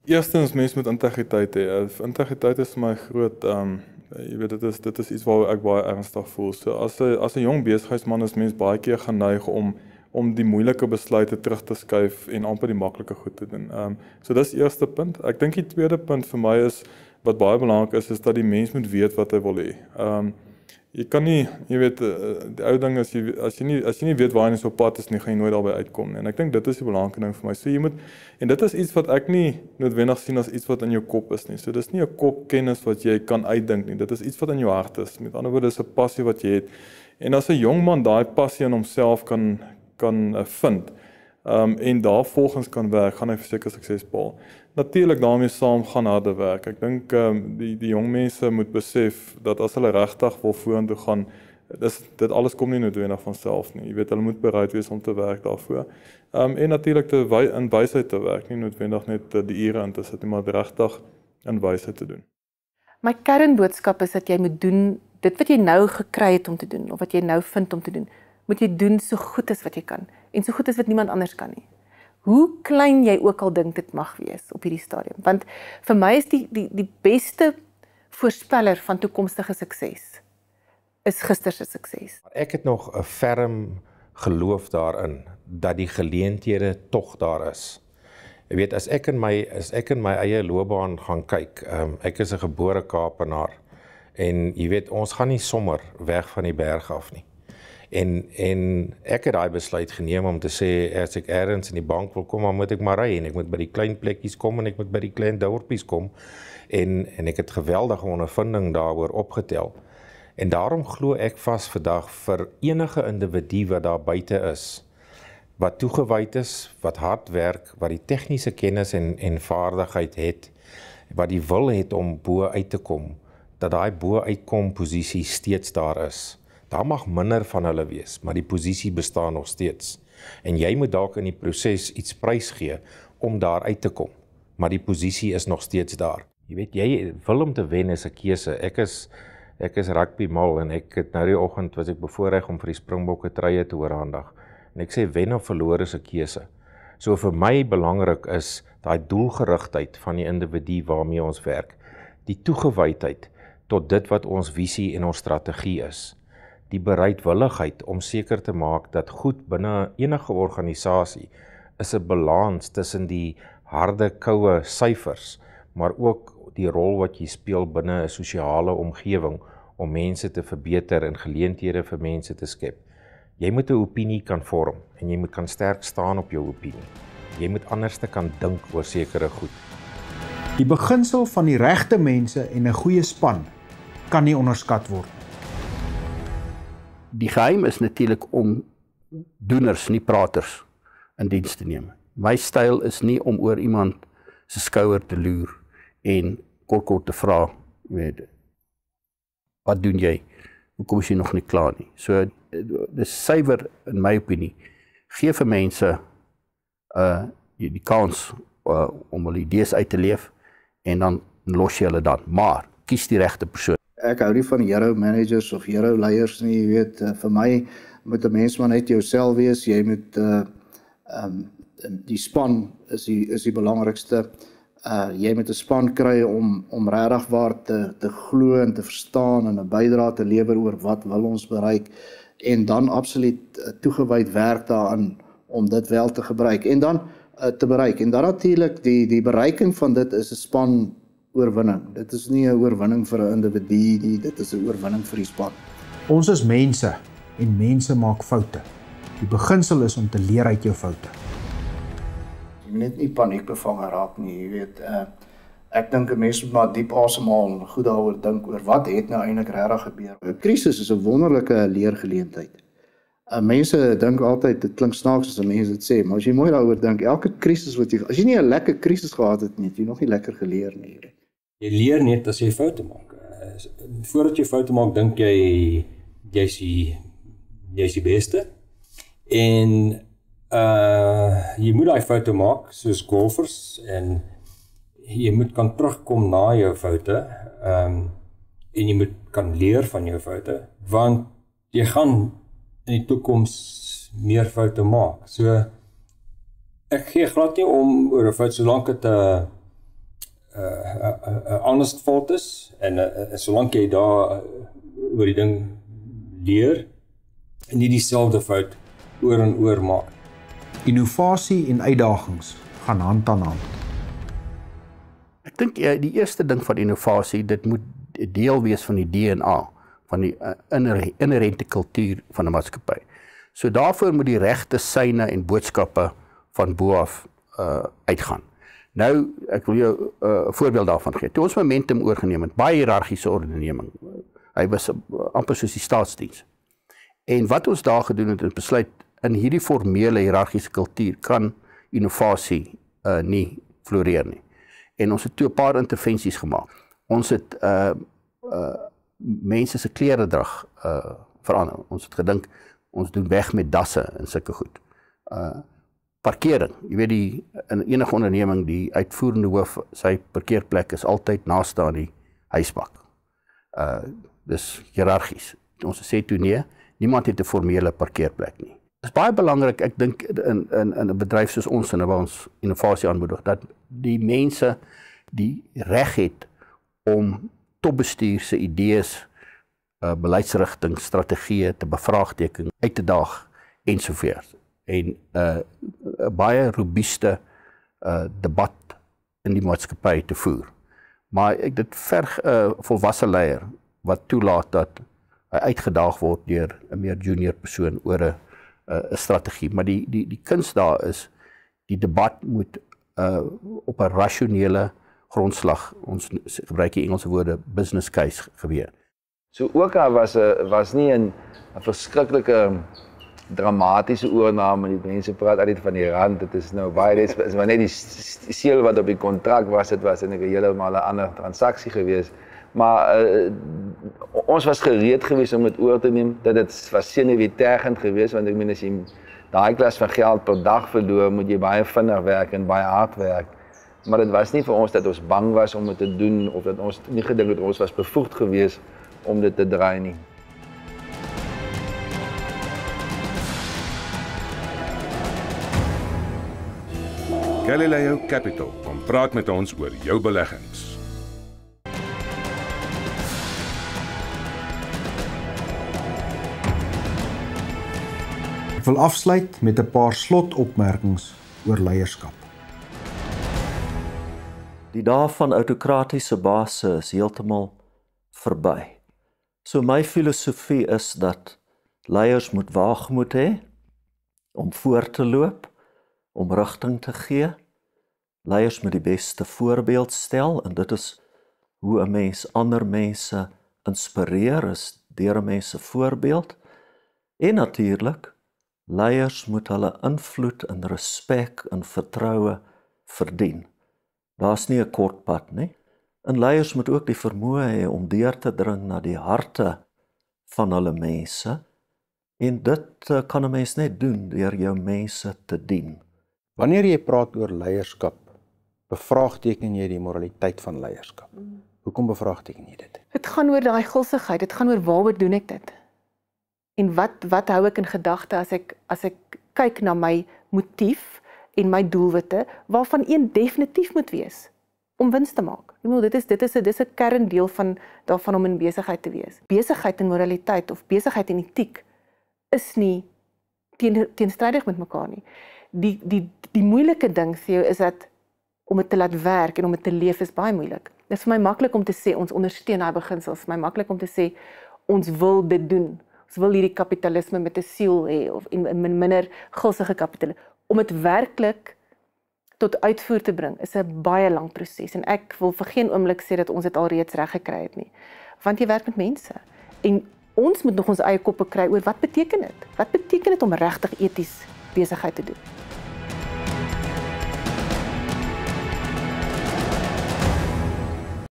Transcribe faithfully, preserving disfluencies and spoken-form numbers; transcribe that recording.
Eerstens, mens moet integriteit hê. Integriteit is vir my groot, um, jy weet, dit is, dit is iets waar ek baie ernstig voel. So as 'n as 'n jong besigheidsman is mens baie keer geneig om om die moeilike besluite terug te skuif en amper die maklike goed te doen. Um, so dis die eerste punt. Ek dink die tweede punt vir my is, wat baie belangrik is, is dat die mens moet weet wat hy wil hê. Um, jy kan nie, jy weet, die ou ding is, jy, as, jy nie, as jy nie weet waar jy so op pad is nie, gaan jy nooit daarby uitkom nie. En ek dink dit is die belangrike ding vir my. So jy moet, en dit is iets wat ek nie noodwendig sien as iets wat in jou kop is nie. So dis nie 'n kopkennis wat jy kan uitdink nie. Dit is iets wat in jou hart is. Met ander woorde, dis 'n passie wat jy het. En as 'n jong man daai passie in homself kan kan uh, vind, um, en daar volgens kan werk, gaan hy verseker sukses behaal. Natuurlik daarmee saam gaan harde werk. Ek dink um, die die jong mense moet besef dat as hulle regtig wil vorentoe gaan, dis dit alles kom nie noodwendig van self nie. Jy weet, hulle moet bereid wees om te werk daarvoor. Um, en natuurlik te wy, in wysheid te werk, nie noodwendig net die ure in te sit nie, maar regtig in wysheid te doen. My kernboodskap is dat jy moet doen dit wat jy nou gekry het om te doen, of wat jy nou vind om te doen, moet jy doen so goed as wat jy kan, en so goed as wat niemand anders kan nie. Hoe klein jy ook al dink dit mag wees op hierdie stadium, want vir my is die, die, die beste voorspeller van toekomstige sukses, is gister se sukses. Ek het nog 'n ferm geloof daarin, dat die geleenthede tog daar is. Jy weet, as ek in my, as ek in my eie loopbaan gaan kyk, um, ek is 'n gebore Kaapenaar, en jy weet, ons gaan nie sommer weg van die berg af nie. En, en ek het daai besluit geneem om te sê, as ek ergens in die bank wil kom, dan moet ek maar ry, en ek moet by die klein plekkies kom, en ek moet by die klein dorpies kom, en, en ek het geweldige ondervinding daaroor opgetel. En daarom glo ek vas vandag vir enige individu wat daar buite is, wat toegewyd is, wat hard werk, wat die tegniese kennis en, en vaardigheid het, wat die wil het om bo uit te kom, dat daai bo uitkom posisie steeds daar is. Daar mag minder van hulle wees, maar die posisie bestaan nog steeds. En jy moet dalk in die proses iets prys gee om daar uit te kom, maar die posisie is nog steeds daar. Jy weet, jy wil om te wen is 'n keuse. Ek is ek is rugby mal en ek het nou die oggend was ek bevoorreg om vir die Springbokke treye te oorhandig. En ek sê wen of verloor is 'n keuse. So vir my belangrik is daai doelgerigtheid van die individu waarmee ons werk, die toegewydheid tot dit wat ons visie en ons strategie is, die bereidwilligheid om seker te maak dat goed binne enige organisasie is 'n balans tussen die harde, koue syfers, maar ook die rol wat jy speel binne 'n sosiale omgewing om mense te verbeter en geleenthede vir mense te skep. Jy moet 'n opinie kan vorm en jy moet kan sterk staan op jou opinie. Jy moet anders te kan dink oor sekere goed. Die beginsel van die regte mense en 'n goeie span kan nie onderskat word. Die geheim is natuurlik om doeners, nie praters, in diens te neem. My styl is nie om oor iemand se skouer te loer en kort kort te vra, weet, wat doen jy? Hoekom is jy nog nie klaar nie? So, dis suiwer in my opinie. Gee vir mense uh, die, die kans uh, om hulle idees uit te leef en dan los jy hulle dan. Maar, kies die regte persoon. Ek hou nie van hero managers of hero leiers nie, jy weet, uh, vir my moet 'n mens maar net jouself wees, jy moet, uh, um, die span is die, is die belangrikste, uh, jy moet 'n span kry om, om regtig waar te, te glo en te verstaan en 'n bydrae te lewer oor wat wil ons bereik, en dan absoluut uh, toegewyd werk daaraan om dit wel te gebruik, en dan uh, te bereik, en dan natuurlik die, die bereiking van dit is 'n span oorwinning. Dit is nie 'n oorwinning vir 'n individu nie, dit is 'n oorwinning vir die span. Ons is mense en mense maak foute. Die beginsel is om te leer uit jou foute. Jy moet net nie paniekbevange raak nie, jy weet. Uh, ek dink 'n mens moet maar diep asemhaal en goed daaroor dink oor wat het nou eintlik regtig gebeur. 'n Krisis is 'n wonderlike leergeleentheid. Uh, mense dink altyd, dit klink snaaks as mense dit sê, maar as jy mooi daaroor dink, elke krisis wat jy, as jy nie 'n lekker krisis gehad het nie, het jy nog nie lekker geleer nie. Jy leer net as jy foute maak. Voordat jy foute maak, dink jy jy's die jy's die beste. En uh jy moet daai foute maak soos golfers en jy moet kan terugkom na jou foute. Ehm um, en jy moet kan leer van jou foute, want jy gaan in die toekoms meer foute maak. So ek gee glad nie om oor 'n fout solank dit 'n 'n uh, 'n uh, honest fault is en uh, uh, solank jy daar uh, oor die ding leer en nie dieselfde fout oor en oor maak. Innovasie en uitdagings gaan hand aan hand. Ek dink ja, die eerste ding van innovasie, dit moet deel wees van die D N A, van die uh, inherente kultuur van 'n maatskappy. So daarvoor moet die regte syne en boodskappe van bo af uh, uitgaan. Nou, ek wil jou 'n uh, voorbeeld daarvan gee. Toe ons Momentum oorgeneem het, baie hiërargiese onderneming. Hy was uh, amper soos die staatsdiens. En wat ons daar gedoen het, is besluit in hierdie formele hiërargiese kultuur kan innovasie uh, nie floreer nie. En ons het toe 'n paar intervensies gemaak. Ons het uh, uh, mense se kleredrag uh, verander. Ons het gedink ons doen weg met dasse en sulke goed. Uh, parkering, jy weet die in enige onderneming die uitvoerende hoof, sy parkeerplek is altyd naaste aan die huisbak. Uh, dis hiërargies. Ons sê toe nee, niemand het 'n formele parkeerplek nie. Dit is baie belangrik, ek dink in in in 'n bedryf soos ons en waar ons innovasie aanmoedig, dat die mense die reg het om topbestuur se idees, uh, beleidsrigting, strategieë te bevraagteken, uit te daag ensovoorts. En 'n uh, baie robuuste uh, debat in die maatskappy te voer. Maar ek dit verg 'n uh, volwasse leier wat toelaat dat hy uitgedaag word deur 'n meer junior persoon oor 'n 'n strategie. Maar die die die kuns daar is die debat moet uh, op 'n rasionele grondslag, ons gebruik die Engelse woorde business case gebeur. So ook al was 'n was nie 'n 'n verskriklike dramatiese oorname, die mense praat altyd van die rand, dit is nou baie, dit is maar net die seel wat op die kontrak was, dit was eintlik 'n heeltemal 'n ander transaksie geweest. Maar uh, ons was gereed geweest om dit oor te neem, dat dit was senuweetergend geweest, want ek meen as jy daai klas van geld per dag verloor, moet jy baie vinnig werk en baie hard werk. Maar dit was nie vir ons dat ons bang was om dit te doen, of dat ons nie gedink het ons was bevoegd geweest om dit te draai nie. Galileo Capital kom praat met ons oor jou beleggings. Ek wil afsluit met 'n paar slotopmerkings oor leierskap. Die dae van autokratiese basse is heeltemal verby. So my filosofie is dat leiers moet waagmoed hê om voor te loop, om rigting te gee. Leiers moet die beste voorbeeld stel en dit is hoe 'n mens ander mense inspireer, is deur 'n mens se voorbeeld. En natuurlik, leiers moet hulle invloed en respek en vertroue verdien. Daar's nie 'n kort pad nie. En leiers moet ook die vermoë hê om deur te dring na die harte van hulle mense. En dit uh, kan 'n mens net doen deur jou mense te dien. Wanneer jy praat oor leierskap, bevraagteken jy die moraliteit van leierskap. Hoekom bevraagteken jy dit? Dit gaan oor daai gulsigheid, dit gaan oor waaroor doen ek dit? En wat wat hou ek in gedagte as ek as ek kyk na my motief en my doelwitte, waarvan een definitief moet wees om wins te maak. Ek bedoel, dit is dit is 'n dis 'n kerndeel van daarvan om in besigheid te wees. Besigheid en moraliteit of besigheid en etiek is nie teen, teenstrydig met mekaar nie. Die die die moeilike ding vir jou is dat om dit te laat werk en om dit te leef is baie moeilik. Dit is vir my maklik om te sê ons ondersteun daai beginsels, vir my maklik om te sê ons wil dit doen. Ons wil hierdie kapitalisme met 'n siel hê of en minder gulsige kapitalisme. Om dit werklik tot uitvoer te bring is 'n baie lang proses en ek wil vir geen oomblik sê dat ons dit alreeds reg gekry het nie. Want jy werk met mense en ons moet nog ons eie koppe kry oor wat beteken dit? Wat beteken dit om regtig eties besigheid te doen?